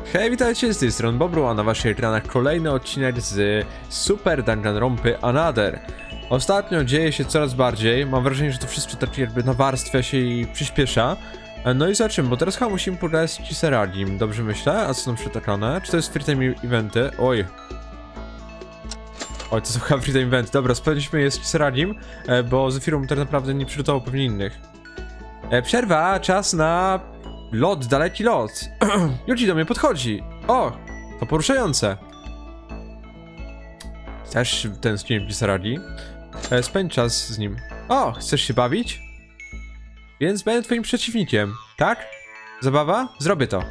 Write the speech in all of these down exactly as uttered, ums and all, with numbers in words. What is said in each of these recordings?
Hej, witajcie, z tej strony Bobru, a na waszych ekranach kolejny odcinek z Super Danganronpy Another. Ostatnio dzieje się coraz bardziej, mam wrażenie, że to wszystko tak jakby nawarstwia się i przyspiesza. No i zobaczymy, bo teraz chyba musimy pogadać z Kisaragim, dobrze myślę? A co tam przytaczane? Czy to jest free time eventy? Oj. Oj, to są chyba free time eventy. Dobra, sprawdźmy je z Kisaragim, bo Zefirą tak naprawdę nie przygotował pewnie innych. Przerwa, czas na... lot, daleki lot. Yuji do mnie podchodzi. O, to poruszające. Też tęskniłem Kisaragi. E, spędź czas z nim. O, chcesz się bawić? Więc będę twoim przeciwnikiem, tak? Zabawa? Zrobię to.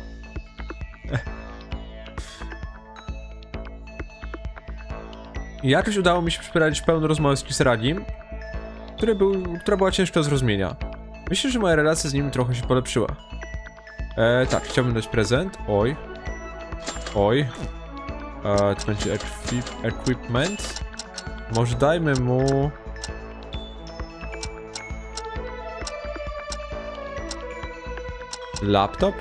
Jakoś udało mi się przeprowadzić pełną rozmowę z Kisaragim, który był, która była ciężka do zrozumienia. Myślę, że moja relacja z nim trochę się polepszyła. E, tak, chciałbym dać prezent. Oj. Oj. E, to będzie equip equipment. Może dajmy mu... laptop?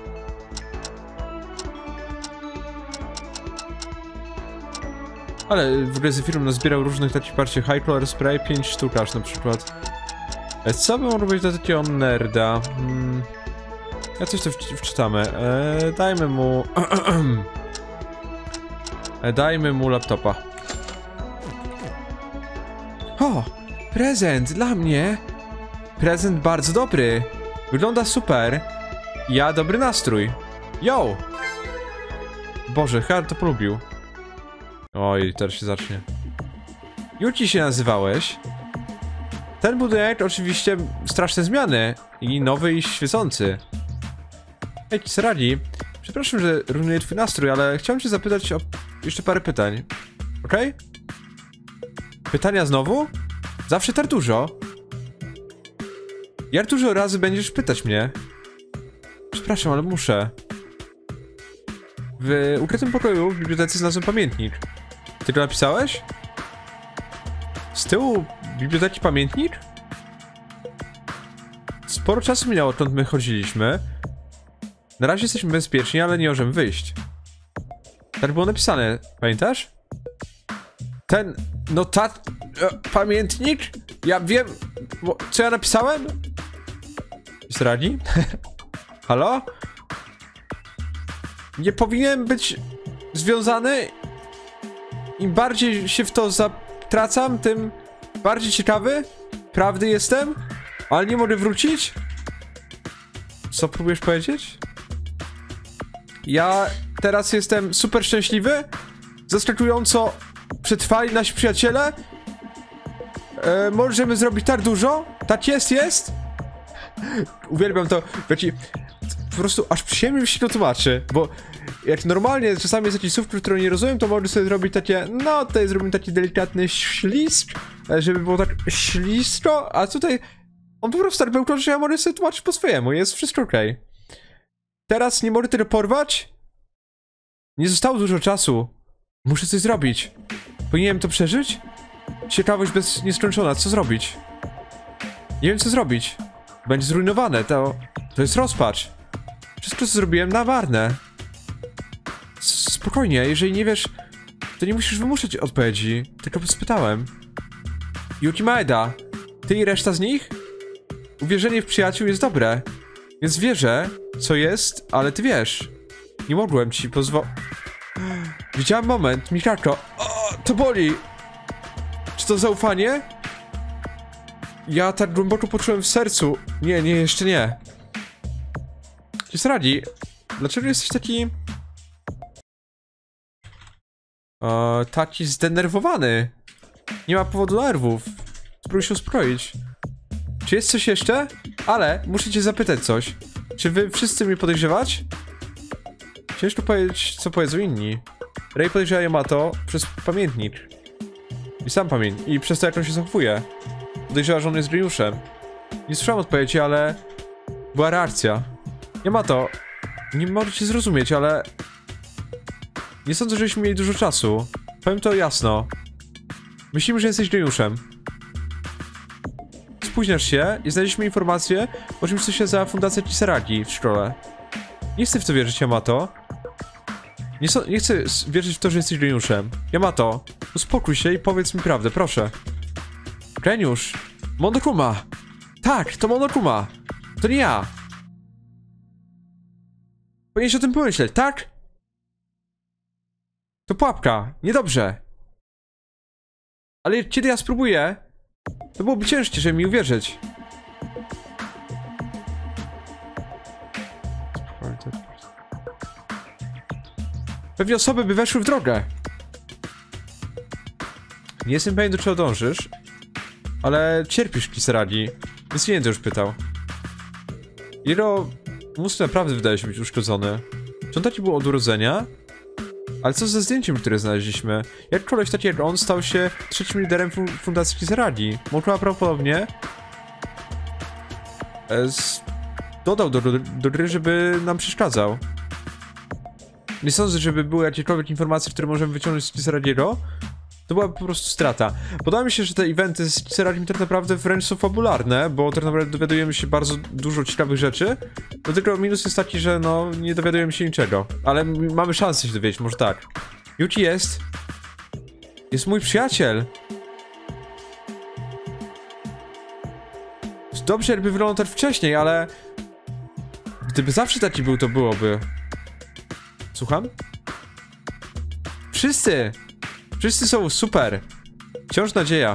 Ale w ogóle Zefirą nazbierał różnych takich partii High Color Spray, pięć sztuk aż na przykład. E, co bym mógł robić dla takiego nerda? Hmm... Ja coś tu wczytamy. Eee, dajmy mu... eee, dajmy mu laptopa. O! Prezent dla mnie! Prezent bardzo dobry! Wygląda super! Ja dobry nastrój! Yo! Boże, chyba to polubił. Oj, teraz się zacznie. Yuji się nazywałeś? Ten budynek oczywiście straszne zmiany. I nowy i świecący. Hej, Kisaragi, przepraszam, że rujnuję twój nastrój, ale chciałem cię zapytać o jeszcze parę pytań. Okej? Okay? Pytania znowu? Zawsze tak dużo. Jak dużo razy będziesz pytać mnie? Przepraszam, ale muszę. W ukrytym pokoju w bibliotece znalazłem pamiętnik. Ty go napisałeś? Z tyłu biblioteki pamiętnik? Sporo czasu minęło, odkąd my chodziliśmy. Na razie jesteśmy bezpieczni, ale nie możemy wyjść. Tak było napisane, pamiętasz? Ten notat... E, pamiętnik? Ja wiem... Bo, co ja napisałem? Kisaragi? Halo? Nie powinienem być związany? Im bardziej się w to zatracam, tym bardziej ciekawy? Prawdy jestem? Ale nie mogę wrócić? Co próbujesz powiedzieć? Ja teraz jestem super szczęśliwy. Zaskakująco przetrwali nasi przyjaciele. E, możemy zrobić tak dużo. Tak jest, jest. Uwielbiam to. Wiecie, po prostu aż przyjemnie mi się to tłumaczy. Bo jak normalnie czasami jest jakiś słów, które nie rozumiem, to mogę sobie zrobić takie, no tutaj zrobimy taki delikatny ślizg, żeby było tak ślisko, a tutaj on po prostu tak był, że ja mogę sobie tłumaczyć po swojemu. Jest wszystko okej. Okay. Teraz nie mogę tego porwać? Nie zostało dużo czasu. Muszę coś zrobić. Powinienem to przeżyć? Ciekawość bez nieskończona. Co zrobić? Nie wiem co zrobić. Będzie zrujnowane. To... To jest rozpacz. Wszystko co zrobiłem na marne. Spokojnie, jeżeli nie wiesz, to nie musisz wymuszać odpowiedzi. Tylko spytałem. Yuki Maeda, ty i reszta z nich? Uwierzenie w przyjaciół jest dobre. Więc wierzę, co jest, ale ty wiesz. Nie mogłem ci pozwolić. Widziałem moment, Mikako. O, to boli. Czy to zaufanie? Ja tak głęboko poczułem w sercu. Nie, nie, jeszcze nie. Kisaragi, dlaczego jesteś taki... O, taki zdenerwowany. Nie ma powodu do nerwów. Spróbuj się uspokoić. Czy jest coś jeszcze? Ale muszę cię zapytać coś. Czy wy wszyscy mnie podejrzewać? Ciężko powiedzieć, co powiedzą inni. Rei podejrzewa Yamato przez pamiętnik. I sam pamięć. I przez to, jak on się zachowuje. Podejrzewa, że on jest geniuszem. Nie słyszałem odpowiedzi, ale... była reakcja. Yamato, nie mogę cię zrozumieć, ale... nie sądzę, żebyśmy mieli dużo czasu. Powiem to jasno. Myślimy, że jesteś geniuszem. Spóźniasz się i znaleźliśmy informację o czymś, co się nazywa Fundacja Kisaragi w szkole. Nie chcę w to wierzyć, Yamato. Nie, so, nie chcę wierzyć w to, że jesteś geniuszem. Yamato, uspokój się i powiedz mi prawdę, proszę. Geniusz. Monokuma. Tak, to Monokuma. To nie ja. Powinieneś o tym pomyśleć, tak? To pułapka. Niedobrze. Ale kiedy ja spróbuję, to byłoby ciężkie, żeby mi uwierzyć. Pewnie osoby by weszły w drogę. Nie jestem pewien, do czego dążysz, ale cierpisz, Kisaragi, więc nie będę już pytał. Jiro, mózg naprawdę wydaje się być uszkodzony. Czy on taki był od urodzenia? Ale co ze zdjęciem, które znaleźliśmy? Jak koleś taki jak on stał się trzecim liderem fu fundacji Kisaragi? Mogła prawdopodobnie e, dodał do, do, do gry, żeby nam przeszkadzał. Nie sądzę, żeby były jakiekolwiek informacje, które możemy wyciągnąć z Kisaragiego. To była po prostu strata. Podoba mi się, że te eventy z Kisaragiem tak naprawdę wręcz są fabularne, bo tak naprawdę dowiadujemy się bardzo dużo ciekawych rzeczy. Do tego minus jest taki, że no, nie dowiadujemy się niczego. Ale mamy szansę się dowiedzieć, może tak. Yuki jest... Jest mój przyjaciel. Dobrze, jakby wyglądał tak wcześniej, ale... Gdyby zawsze taki był, to byłoby... Słucham? Wszyscy! Wszyscy są super! Wciąż nadzieja.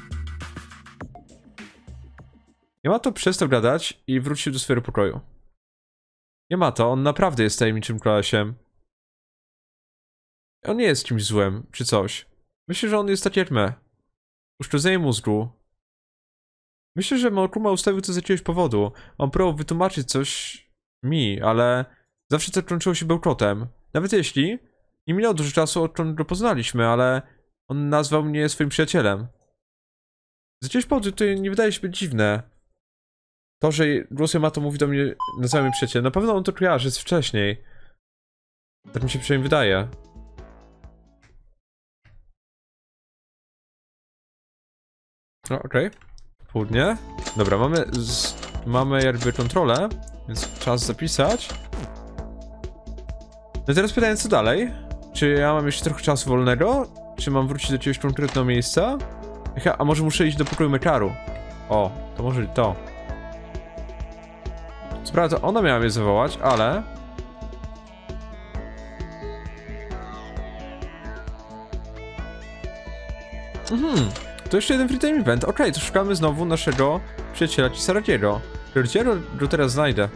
Yamato przestał gadać i wrócił do swojego pokoju. Yamato, on naprawdę jest tajemniczym kolesiem. On nie jest kimś złym, czy coś. Myślę, że on jest taki jak my. Uszkodzenie mózgu. Myślę, że Monokuma ustawił to z jakiegoś powodu. On próbował wytłumaczyć coś mi, ale zawsze to kończyło się bełkotem. Nawet jeśli nie minęło dużo czasu, odkąd go poznaliśmy, ale on nazwał mnie swoim przyjacielem. Z jakiegoś powodu to nie wydaje się być dziwne. To, że głos Yamato mówi do mnie, nazywa mnie przyjacielem. Na pewno on to kojarzy z wcześniej. Tak mi się przynajmniej wydaje. No, okej. Okay. Południe. Dobra, mamy z... mamy jakby kontrolę, więc czas zapisać. No teraz pytanie, co dalej? Czy ja mam jeszcze trochę czasu wolnego? Czy mam wrócić do jakiegoś konkretnego miejsca? A może muszę iść do pokoju Mekaru? O, to może to. Co prawda, ona miała mnie zawołać, ale... Mhm, to jeszcze jeden free time event. Okej, okay, to szukamy znowu naszego przyjaciela Kisaragiego. Gdzie go teraz znajdę?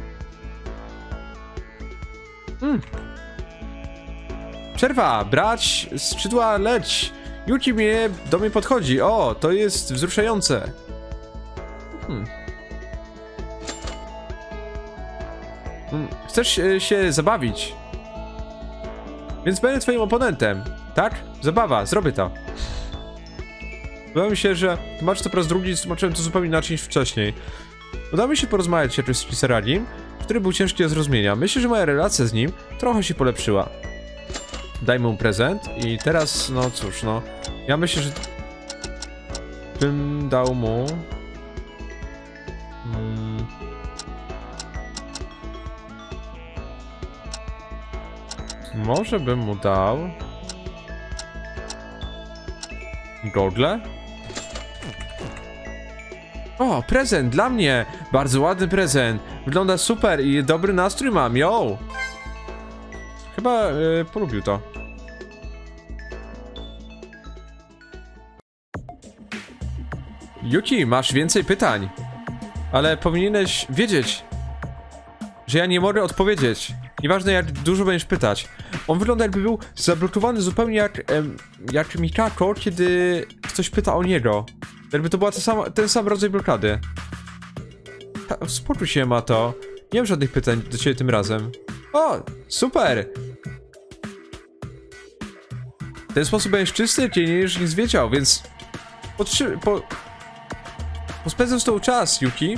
Hmm. Przerwa! Brać skrzydła, leć! Yuki mnie do mnie podchodzi. O, to jest wzruszające. Hmm. Hmm. Chcesz e, się zabawić? Więc będę twoim oponentem. Tak? Zabawa, zrobię to. Wydaje mi się, że tłumaczę to po raz drugi, tłumaczyłem to zupełnie inaczej niż wcześniej. Udało mi się porozmawiać się z Kisaragim, który był ciężki do zrozumienia. Myślę, że moja relacja z nim trochę się polepszyła. Dajmy mu prezent i teraz, no cóż, no... Ja myślę, że... bym dał mu... Hmm... Może bym mu dał... Gogle? O, prezent dla mnie! Bardzo ładny prezent! Wygląda super i dobry nastrój mam, yo! Chyba yy, polubił to. Yuki, masz więcej pytań. Ale powinieneś wiedzieć, że ja nie mogę odpowiedzieć. Nieważne jak dużo będziesz pytać. On wygląda jakby był zablokowany zupełnie jak, em, jak Mikako, kiedy ktoś pyta o niego. Jakby to była ta sama, ten sam rodzaj blokady. Ha, spokój się, Yamato. Nie mam żadnych pytań do ciebie tym razem. O, super! W ten sposób będziesz czysty, ty nie będziesz nic wiedział, więc... Podtrzy... Po... Pospędzam z tą czas, Yuki.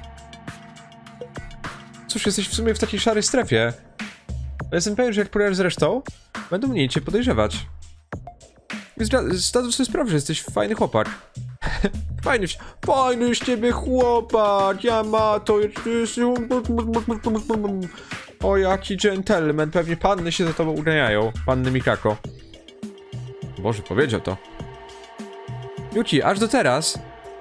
Cóż, jesteś w sumie w takiej szarej strefie. Jestem pewien, że jak poradzisz z resztą, będą mniej cię podejrzewać. Więc zdadzę sobie sprawę, że jesteś fajny chłopak. Fajny, fajny z ciebie chłopak, Yamato, jesteś... O, jaki gentleman, pewnie panny się za tobą uganiają. Panny Mikako. Boże, powiedział to. Yuki, aż do teraz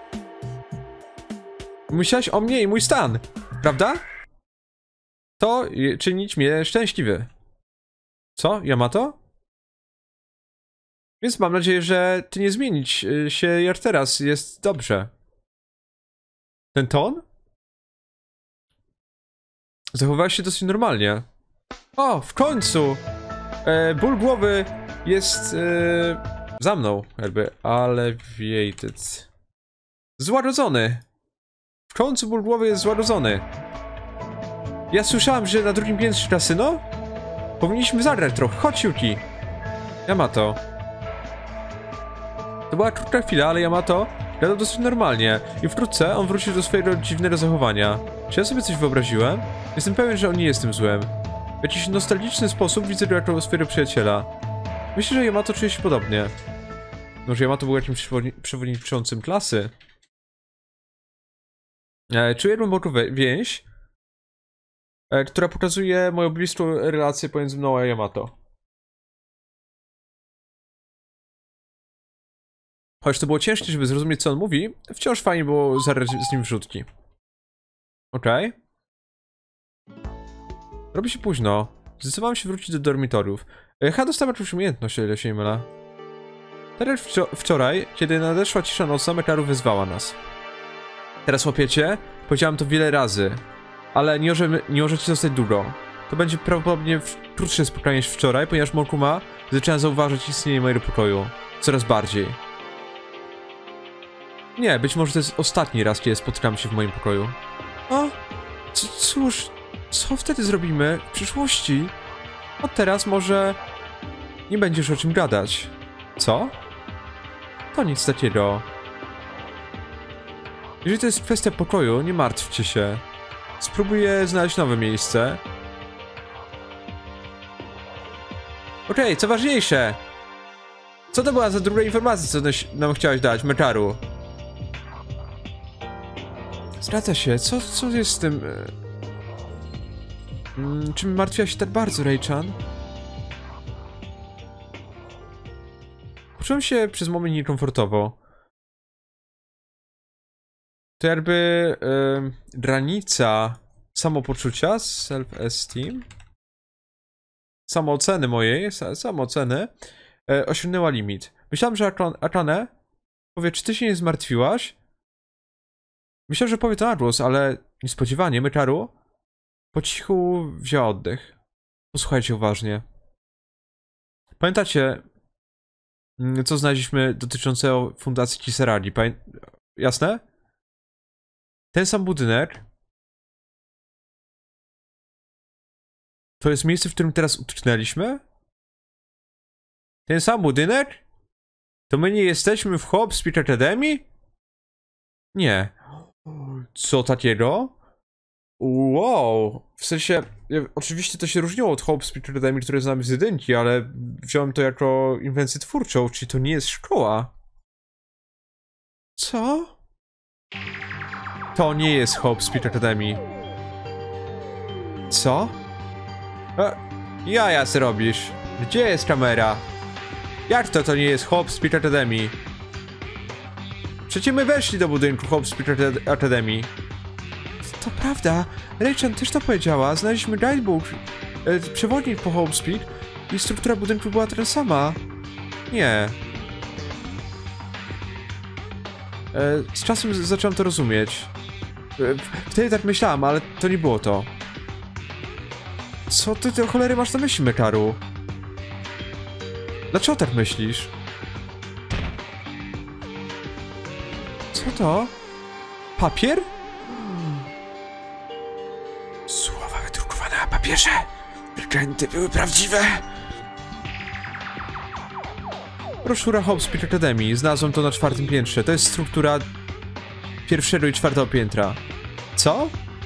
myślałeś o mnie i mój stan, prawda? To czynić mnie szczęśliwy. Co, Yamato? Więc mam nadzieję, że ty nie zmienić się jak teraz, jest dobrze. Ten ton? Zachowałeś się dosyć normalnie. O, w końcu! E, ból głowy jest e, za mną, jakby. Alleviated. Złagodzony. W końcu ból głowy jest złagodzony. Ja słyszałem, że na drugim piętrze kasyno? Powinniśmy zagrać trochę. Chodź, Yuki. Yamato. To była krótka chwila, ale Yamato gadał dosyć normalnie. I wkrótce on wrócił do swojego dziwnego zachowania. Czy ja sobie coś wyobraziłem? Jestem pewien, że on nie jest tym złem. W jakiś nostalgiczny sposób widzę go jako swojego przyjaciela. Myślę, że Yamato czuje się podobnie. Może Yamato był jakimś przewodniczącym klasy? E, czuję głęboką więź, e, która pokazuje moją bliską relację pomiędzy mną a Yamato. Choć to było ciężkie, żeby zrozumieć, co on mówi, wciąż fajnie było zagrać z nim wrzutki. Okej. Okay. Robi się późno. Zdecydowałem się wrócić do dormitoriów. Ha, dostała jakąś umiejętność, o ile się nie mylę. Teraz wczor wczoraj, kiedy nadeszła cisza nocna, Mekaru wyzwała nas. Teraz łapiecie? Powiedziałem to wiele razy. Ale nie, możemy, nie możecie zostać długo. To będzie prawdopodobnie krótsze spotkanie niż wczoraj, ponieważ Monokuma zaczyna zauważyć istnienie mojego pokoju. Coraz bardziej. Nie, być może to jest ostatni raz, kiedy spotykamy się w moim pokoju. O, cóż, co wtedy zrobimy w przyszłości? Od teraz może nie będziesz o czym gadać. Co? To nic takiego. Jeżeli to jest kwestia pokoju, nie martwcie się. Spróbuję znaleźć nowe miejsce. Okej, okay, co ważniejsze. Co to była za druga informacja, co nam chciałeś dać, Mekaru? Zgadza się, co, co jest z tym... Hmm, czym martwiła się tak bardzo, Rei-chan? Poczułem się przez moment niekomfortowo. To jakby... Yy, granica samopoczucia, self-esteem, samooceny mojej, samooceny, yy, osiągnęła limit. Myślałem, że Akane powie, czy ty się nie zmartwiłaś? Myślałem, że powie to na głos, ale niespodziewanie Mekaru po cichu wziął oddech. Posłuchajcie uważnie. Pamiętacie, co znaleźliśmy dotyczącego fundacji Kisaragi? Pamię... Jasne? Ten sam budynek to jest miejsce, w którym teraz utknęliśmy? Ten sam budynek? To my nie jesteśmy w Hope Speed Academy? Nie. Co takiego? Wow. W sensie, oczywiście to się różniło od Hope Speed Academy, które znamy z jedynki, ale wziąłem to jako inwencję twórczą, czyli to nie jest szkoła. Co? To nie jest Hope Speed Academy. Co? E, jaja se robisz. Gdzie jest kamera? Jak to to nie jest Hope Speed Academy? Przecież my weszli do budynku Hope Speed Academy. To prawda. Rei-chan też to powiedziała. Znaleźliśmy guidebook, e, przewodnik po Hope Speed i struktura budynku była taka sama. Nie. E, z czasem zacząłem to rozumieć. E, wtedy tak myślałem, ale to nie było to. Co ty, ty cholery masz na myśli, Mekaru? Dlaczego tak myślisz? Co to? Papier? Słowa wydrukowane na papierze. Legendy były prawdziwe. Broszura Hope Speed Academy. Znalazłem to na czwartym piętrze. To jest struktura pierwszego i czwartego piętra. Co?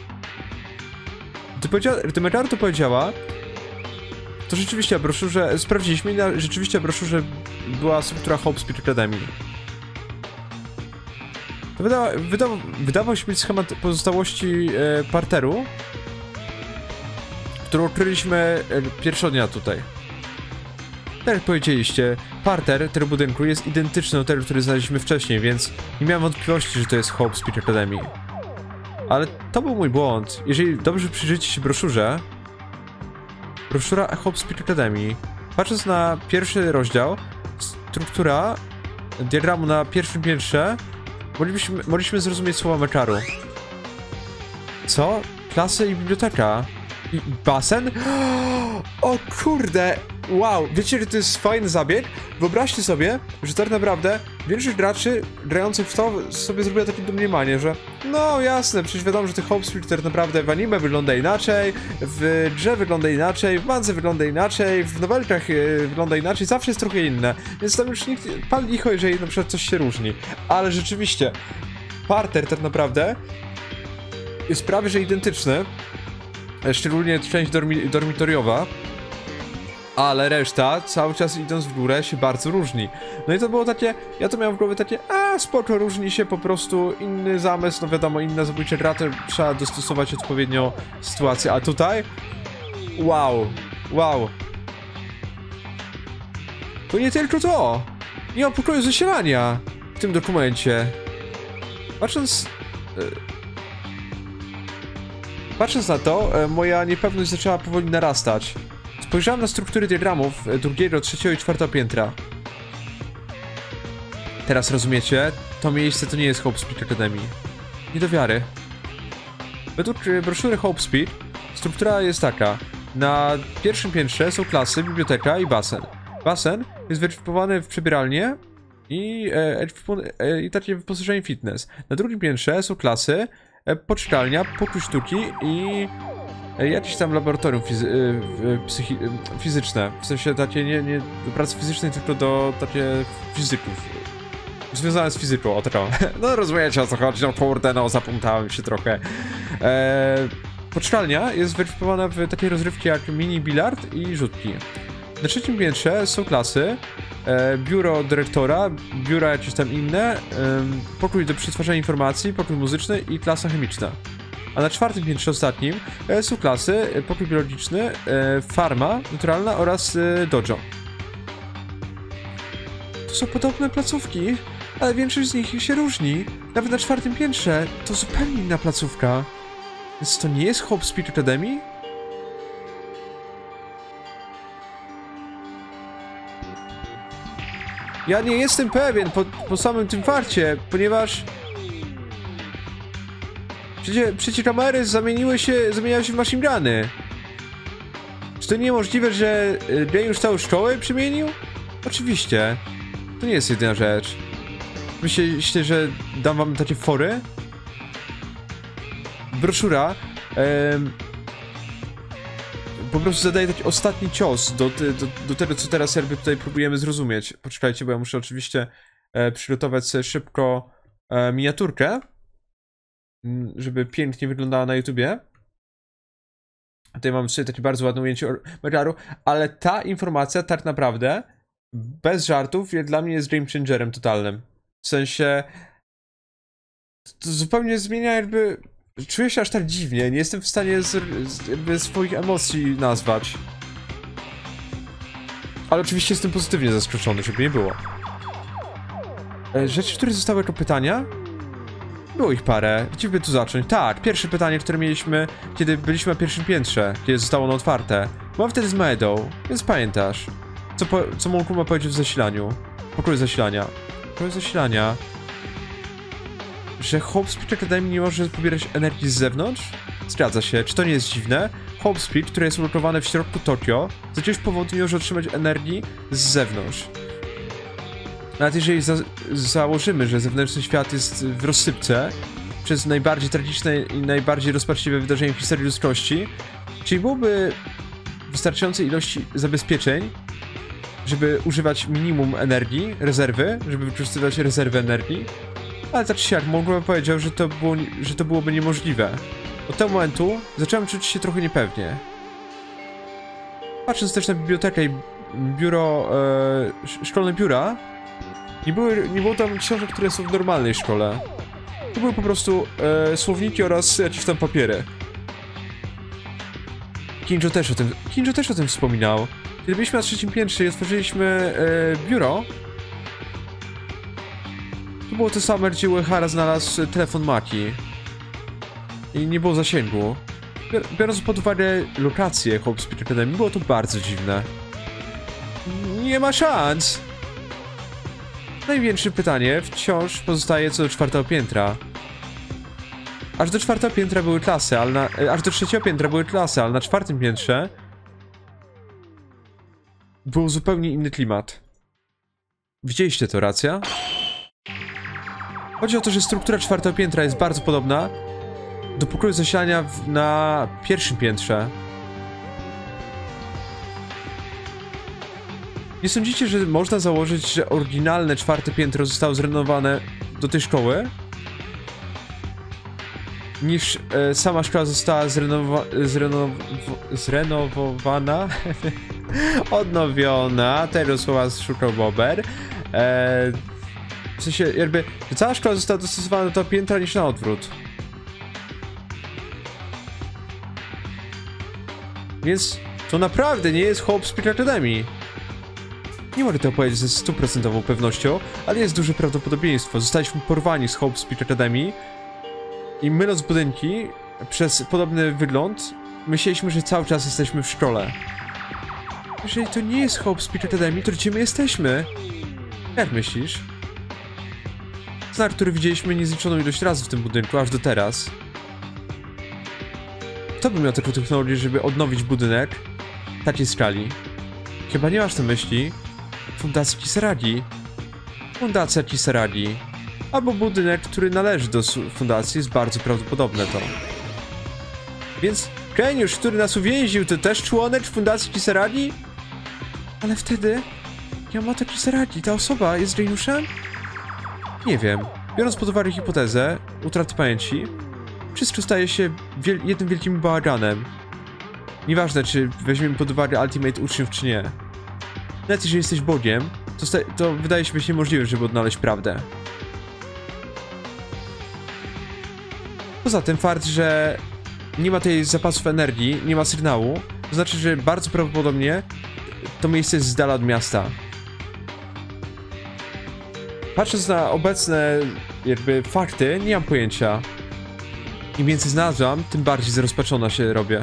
Gdy, Gdy Mekaru to powiedziała, to rzeczywiście broszurze... Sprawdziliśmy i na, rzeczywiście broszurze była struktura Hope Speed Academy. To wydawa, wydawa, wydawał się być schemat pozostałości e, parteru, którą odkryliśmy e, pierwszego dnia tutaj. Tak jak powiedzieliście, parter tego budynku jest identyczny do tego, który znaleźliśmy wcześniej, więc nie miałem wątpliwości, że to jest Hope Speed Academy. Ale to był mój błąd. Jeżeli dobrze przyjrzycie się broszurze, broszura Hope Speed Academy, patrząc na pierwszy rozdział, struktura diagramu na pierwszym piętrze, mogliśmy, mogliśmy zrozumieć słowa meczaru. Co? Klasy i biblioteka. I basen? O kurde! Wow, wiecie, że to jest fajny zabieg? Wyobraźcie sobie, że tak naprawdę większość graczy grających w to sobie zrobiła takie domniemanie, że no jasne, przecież wiadomo, że ten Hope Speed tak naprawdę w anime wygląda inaczej, w grze wygląda inaczej, w mandze wygląda inaczej, w nowelkach yy, wygląda inaczej, zawsze jest trochę inne, więc tam już nikt, pal licho, jeżeli na przykład coś się różni. Ale rzeczywiście, parter tak naprawdę jest prawie że identyczny, szczególnie część dormi dormitoriowa, ale reszta, cały czas idąc w górę, się bardzo różni. No i to było takie, ja to miałem w głowie takie, a spoko, różni się po prostu, inny zamysł, no wiadomo, inna zabójcza gra, to trzeba dostosować odpowiednio sytuację, a tutaj, wow, wow. To nie tylko to, nie ma pokoju zasilania w tym dokumencie. Patrząc... Patrząc na to, moja niepewność zaczęła powoli narastać. Spojrzałem na struktury diagramów drugiego, trzeciego i czwartego piętra. Teraz rozumiecie, to miejsce to nie jest Hope Speed Academy. Nie do wiary. Według broszury Hope Speed struktura jest taka. Na pierwszym piętrze są klasy, biblioteka i basen. Basen jest wyekipowany w przebieralnię i, e, e, i takie wyposażenie fitness. Na drugim piętrze są klasy, e, poczytalnia, pokój sztuki i e, jakieś tam laboratorium fizy e, psychi fizyczne. W sensie takie nie, nie do pracy fizycznej, tylko do takie fizyków. Związane z fizyką, o taką. No rozumiecie, o co chodzi, no kurde, no zapomniałem się trochę. E, poczytalnia jest wyekwipowana w takie rozrywki jak mini bilard i rzutki. Na trzecim piętrze są klasy, e, biuro dyrektora, biura jakieś tam inne, e, pokój do przetwarzania informacji, pokój muzyczny i klasa chemiczna. A na czwartym piętrze ostatnim e, są klasy, e, pokój biologiczny, e, farma naturalna oraz e, dojo. To są podobne placówki, ale większość z nich się różni. Nawet na czwartym piętrze to zupełnie inna placówka. Więc to nie jest Hope Speed Academy? Ja nie jestem pewien po, po samym tym farcie, ponieważ... Przecie, przecie kamery zamieniły się, zamieniały się w machine guny. Czy to niemożliwe, że Jay już całą szkołę przemienił? Oczywiście. To nie jest jedyna rzecz. Myślicie, że dam wam takie fory? Broszura em, po prostu zadaje taki ostatni cios do, do, do tego, co teraz jakby tutaj próbujemy zrozumieć. Poczekajcie, bo ja muszę oczywiście e, przygotować sobie szybko e, miniaturkę, żeby pięknie wyglądała na YouTubie. Tutaj mam sobie takie bardzo ładne ujęcie meczaru, ale ta informacja tak naprawdę, bez żartów, dla mnie jest game changerem totalnym. W sensie... To zupełnie zmienia jakby... Czuję się aż tak dziwnie, nie jestem w stanie z, z, jakby swoich emocji nazwać. Ale oczywiście jestem pozytywnie zaskoczony, żeby nie było. Rzeczy, które zostały jako pytania? Było ich parę. Gdzie by tu zacząć? Tak, pierwsze pytanie, które mieliśmy, kiedy byliśmy na pierwszym piętrze, kiedy zostało ono otwarte. Byłam wtedy z Meadow, więc pamiętasz. Co, po, co Monkuma powiedział w zasilaniu? Pokoju zasilania. Pokoju zasilania. Że Hope Speed Academy nie może pobierać energii z zewnątrz? Zgadza się, czy to nie jest dziwne? Hope Speed, które jest ulokowane w środku Tokio, z jakiegoś powodu nie może otrzymać energii z zewnątrz. Nawet jeżeli za założymy, że zewnętrzny świat jest w rozsypce przez najbardziej tragiczne i najbardziej rozpaczliwe wydarzenie w historii ludzkości, czyli byłoby wystarczającej ilości zabezpieczeń, żeby używać minimum energii, rezerwy, żeby wykorzystywać rezerwę energii. Ale tak czy siak, Monkuma powiedział, że to, było, że to byłoby niemożliwe. Od tego momentu zacząłem czuć się trochę niepewnie. Patrząc też na bibliotekę i biuro, e, szkolne biura, nie, były, nie było tam książek, które są w normalnej szkole. To były po prostu e, słowniki oraz jakieś tam papiery. Kinjo też o tym, Kinjo też o tym wspominał. Kiedy byliśmy na trzecim piętrze i otworzyliśmy e, biuro, to było to samo, gdzie Uehara znalazł telefon Maki. I nie było zasięgu. Biorąc pod uwagę lokację Hope Speed Academy, było to bardzo dziwne. Nie ma szans! Największe pytanie wciąż pozostaje co do czwartego piętra. Aż do czwartego piętra były klasy, ale na, aż do trzeciego piętra były klasy, ale na czwartym piętrze był zupełnie inny klimat. Widzieliście to, racja? Chodzi o to, że struktura czwartego piętra jest bardzo podobna do pokoju zasilania w, na pierwszym piętrze. Nie sądzicie, że można założyć, że oryginalne czwarte piętro zostało zrenowowane do tej szkoły? Niż e, sama szkoła została zrenowa zrenow zrenowowana, odnowiona, tego słowa szukał Bober. E, w sensie jakby, że cała szkoła została dostosowana do tego piętra niż na odwrót. Więc to naprawdę nie jest Hope Speed Academy. Nie mogę to powiedzieć ze stuprocentową pewnością, ale jest duże prawdopodobieństwo. Zostaliśmy porwani z Hope Speed Academy i myląc budynki przez podobny wygląd, myśleliśmy, że cały czas jesteśmy w szkole. Jeżeli to nie jest Hope Speed Academy, to gdzie my jesteśmy? Jak myślisz? Znak, który widzieliśmy niezliczoną ilość razy w tym budynku, aż do teraz. Kto by miał taką technologię, żeby odnowić budynek w takiej skali? Chyba nie masz na myśli Fundacji Kisaragi. Fundacja Kisaragi. Albo budynek, który należy do fundacji, jest bardzo prawdopodobne to. Więc geniusz, który nas uwięził, to też członek Fundacji Kisaragi? Ale wtedy Yamato Kisaragi, ta osoba jest geniuszem? Nie wiem. Biorąc pod uwagę hipotezę utraty pamięci, wszystko staje się wiel jednym wielkim bałaganem. Nieważne, czy weźmiemy pod uwagę Ultimate uczniów, czy nie. Nawet jeżeli jesteś Bogiem, to, to wydaje się być niemożliwe, żeby odnaleźć prawdę. Poza tym fakt, że nie ma tej zapasów energii, nie ma sygnału, to znaczy, że bardzo prawdopodobnie to miejsce jest z dala od miasta. Patrząc na obecne jakby fakty, nie mam pojęcia. Im więcej znalazłam, tym bardziej zrozpaczona się robię.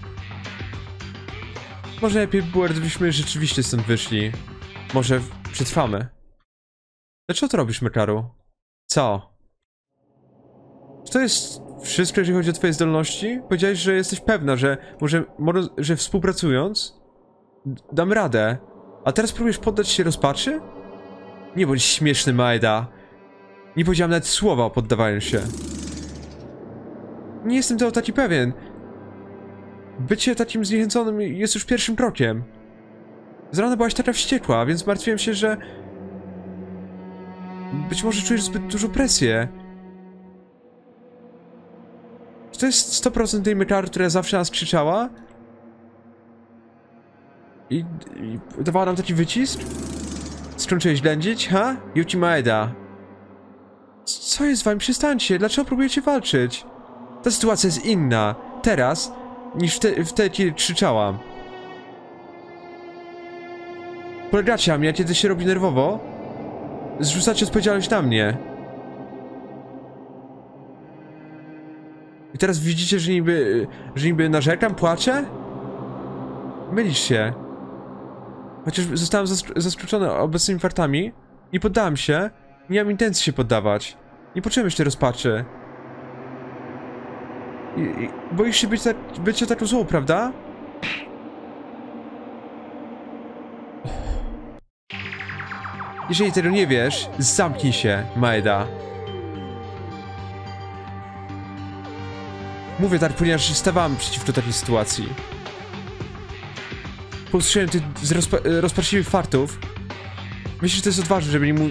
Może lepiej było, gdybyśmy rzeczywiście stąd wyszli. Może przetrwamy. Dlaczego to robisz, Mekaru? Co? Czy to jest wszystko, jeżeli chodzi o twoje zdolności? Powiedziałeś, że jesteś pewna, że może, może że współpracując dam radę. A teraz próbujesz poddać się rozpaczy? Nie bądź śmieszny, Maeda. Nie powiedziałam nawet słowa o poddawaniu się. Nie jestem tego taki pewien. Bycie takim zniechęconym jest już pierwszym krokiem. Z rana byłaś taka wściekła, więc martwiłem się, że... być może czujesz zbyt dużą presję. Czy to jest sto procent tej Mekaru, która zawsze nas krzyczała? I, i dawała nam taki wycisk? Skończyłeś ględzić, ha? Yuki Maeda. Co jest z wami? Przestańcie, dlaczego próbujecie walczyć? Ta sytuacja jest inna, teraz, niż wtedy, wtedy kiedy krzyczałam. Polegacie na mnie, kiedy się robi nerwowo? Zrzucacie odpowiedzialność na mnie. I teraz widzicie, że niby, że niby narzekam, płaczę? Mylisz się. Chociaż zostałem zaskoczony obecnymi faktami, nie poddałem się, nie mam intencji się poddawać. Nie poczułem jeszcze rozpaczy. I, i, boisz się być ta, bycia taką złą, prawda? Jeżeli tego nie wiesz, zamknij się, Maeda. Mówię tak, ponieważ stawałem przeciwko takiej sytuacji. Po usłyszeniu tych rozpa rozpaczliwych fartów, myślę, że to jest odważne, żeby nie mu...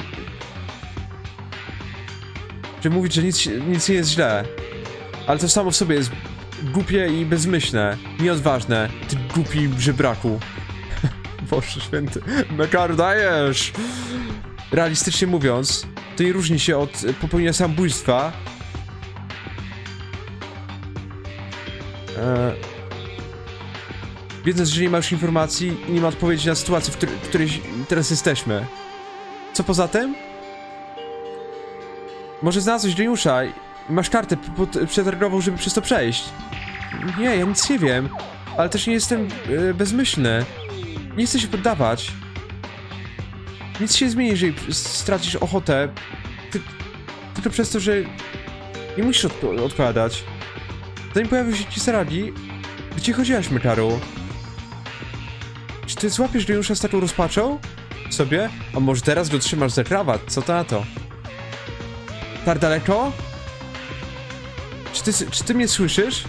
żeby mówić, że nic, nic nie jest źle. Ale to samo w sobie jest głupie i bezmyślne, nieodważne, ty głupi żebraku. Boże święty, Mekaru, dajesz! Realistycznie mówiąc, to nie różni się od popełnienia samobójstwa. Eee... wiedząc, że nie ma już informacji i nie ma odpowiedzi na sytuację, w, której, w której teraz jesteśmy. Co poza tym? Może znalazłeś geniusza i masz kartę przetargową, żeby przez to przejść. Nie, ja nic nie wiem, ale też nie jestem yy, bezmyślny. Nie chcę się poddawać. Nic się nie zmieni, jeżeli stracisz ochotę. Ty, tylko przez to, że nie musisz odp odpowiadać. Zanim pojawił się Kisaragi, gdzie chodziłaś, Mekaru? Czy ty złapiesz geniusza z taką rozpaczą? Sobie? A może teraz go trzymasz za krawat? Co to na to? Tak daleko? Czy ty, czy ty mnie słyszysz?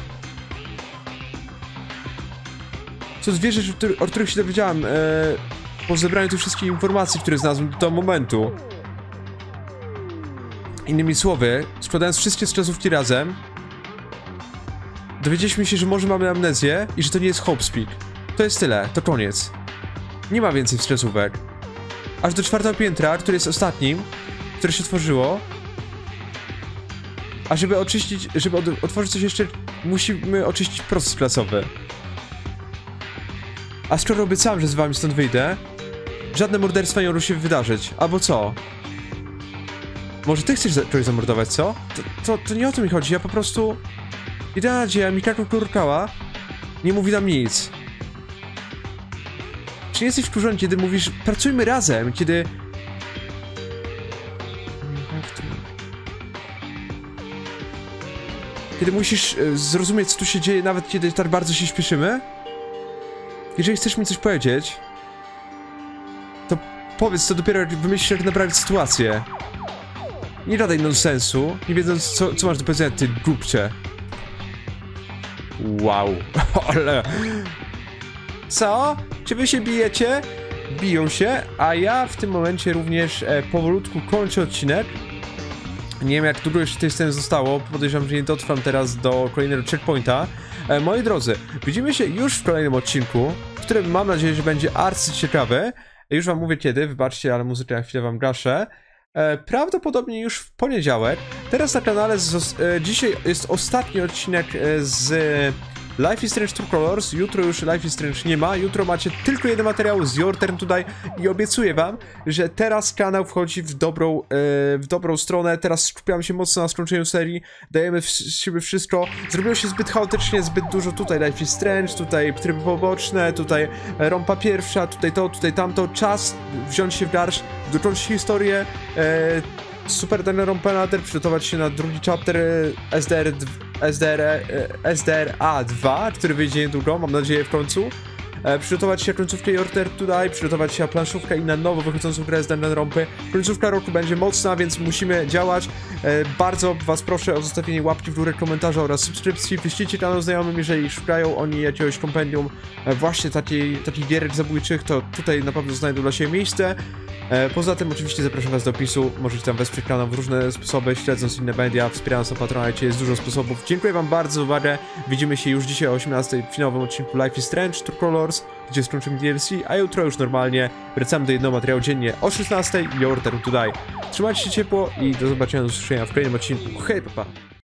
Co dwie rzeczy, o których się dowiedziałem e, po zebraniu tych wszystkich informacji, które znalazłem do tego momentu. Innymi słowy, składając wszystkie wskazówki razem, dowiedzieliśmy się, że może mamy amnezję i że to nie jest Hopespeak. To jest tyle, to koniec. Nie ma więcej wskazówek. Aż do czwartego piętra, które jest ostatnim, które się otworzyło. A żeby oczyścić, żeby od, otworzyć coś jeszcze, musimy oczyścić proces klasowy. A skoro obiecałem, że z wami stąd wyjdę, żadne morderstwa nie mogą się wydarzyć. Albo co? Może ty chcesz kogoś zamordować, co? To, to, to nie o to mi chodzi, ja po prostu... Jedyna nadzieja, Mikako Kurokawa nie mówi nam nic. Czy nie jesteś wkurzony, kiedy mówisz, pracujmy razem, kiedy... Kiedy musisz zrozumieć, co tu się dzieje, nawet kiedy tak bardzo się śpieszymy? Jeżeli chcesz mi coś powiedzieć, to powiedz to dopiero, jak wymyślisz, jak naprawić sytuację. Nie gadaj nonsensu, nie wiedząc, co, co masz do powiedzenia, ty głupcze. Wow, ale... Co? Czy wy się bijecie? Biją się, a ja w tym momencie również e, powolutku kończę odcinek. Nie wiem, jak długo jeszcze tej sceny zostało, podejrzewam, że nie dotrwam teraz do kolejnego checkpointa. E, moi drodzy, widzimy się już w kolejnym odcinku, w którym mam nadzieję, że będzie arcyciekawy. Już wam mówię kiedy, wybaczcie, ale muzykę na chwilę wam gaszę. E, prawdopodobnie już w poniedziałek. Teraz na kanale z, e, dzisiaj jest ostatni odcinek e, z Life is Strange True Colors. Jutro już Life is Strange nie ma. Jutro macie tylko jeden materiał z Your Turn tutaj i obiecuję wam, że teraz kanał wchodzi w dobrą, e, w dobrą stronę. Teraz skupiamy się mocno na skończeniu serii. Dajemy z siebie wszystko. Zrobiło się zbyt chaotycznie, zbyt dużo. Tutaj Life is Strange, tutaj tryby poboczne, tutaj rompa pierwsza, tutaj to, tutaj tamto. Czas wziąć się w garść, dokończyć historię. E, Super Danganronpa, przygotować się na drugi chapter S D R, S D R, S D R A dwa, który wyjdzie niedługo, mam nadzieję w końcu. E, przygotować się na końcówkę Your Turn tutaj, przygotować się na planszówkę i na nowo wychodzącą grę z Danganronpy. Końcówka roku będzie mocna, więc musimy działać. E, bardzo was proszę o zostawienie łapki w górę, komentarza oraz subskrypcji. Wyślijcie kanał znajomym, jeżeli szukają oni jakiegoś kompendium e, właśnie takiej, takich gierek zabójczych, to tutaj na pewno znajdą dla siebie miejsce. E, poza tym oczywiście zapraszam was do opisu, możecie tam wesprzeć kanał w różne sposoby, śledząc inne media, wspierając na Patronite, jest dużo sposobów. Dziękuję wam bardzo za uwagę, widzimy się już dzisiaj o osiemnastej w finałowym odcinku Life is Strange True Colors, gdzie skończymy D L C, a jutro już normalnie wracamy do jednego materiału dziennie o szesnastej. Your Turn Today. Trzymajcie się ciepło i do zobaczenia, do usłyszenia w kolejnym odcinku. Hej, papa!